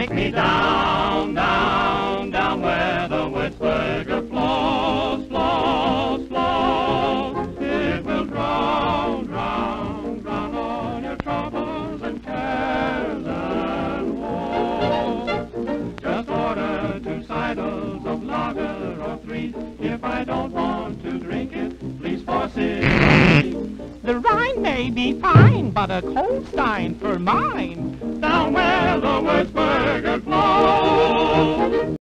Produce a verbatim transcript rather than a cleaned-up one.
Take me down, down, down where the Wurzburger flows, flows, flows. It will drown, drown, drown all your troubles and cares and woes. Just order two seidels of lager or three. If I don't want to drink it, please force it on me. The Rhine may be fine, but a cold stein for mine. Down where the Wurzburger flows.